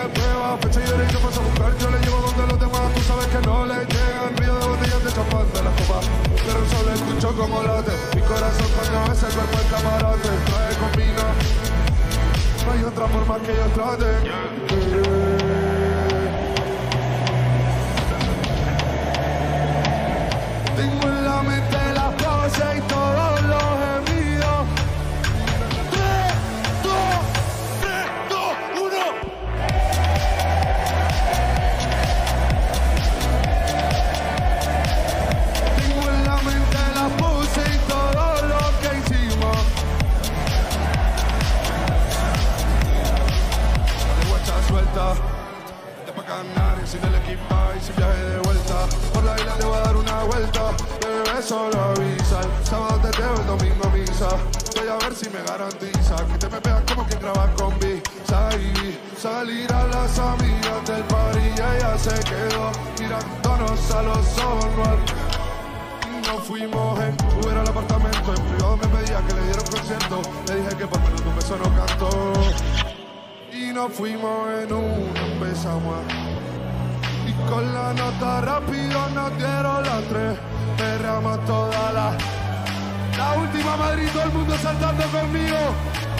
de prueba, fecha y hora y que vas a buscar. Yo le llevo donde los demás, tú sabes que no le llegan. Río de botellas de champán de las copas, pero el sol escucho como late. Mi corazón cuando ese cuerpo es camarote. Trae con vino, no hay otra forma que yo trate. Tengo en la mente las poses y todos los gemidos. 3, 2, 1. Tengo en la mente las poses y todo lo que hicimos. De guacha suelta, de pa' Canarias sin el equipo y sin viaje de vuelta. Por la isla te voy a dar una vuelta. Bebé, solo avisa. El sábado te teo, el domingo misa. Voy a ver si me garantiza que te me pegas como quien graba con Visa. Y salir a las amigas del party y ella se quedó mirándonos a los ojos. Nos fuimos en Uber al apartamento. En privado me pedía que le diera un concierto. Le dije que por menos de un beso no canto. Y nos fuimos en uno, empezamos y con la nota rápido nos dieron las 3. Perreamos toda la última Madrid, todo el mundo saltando conmigo.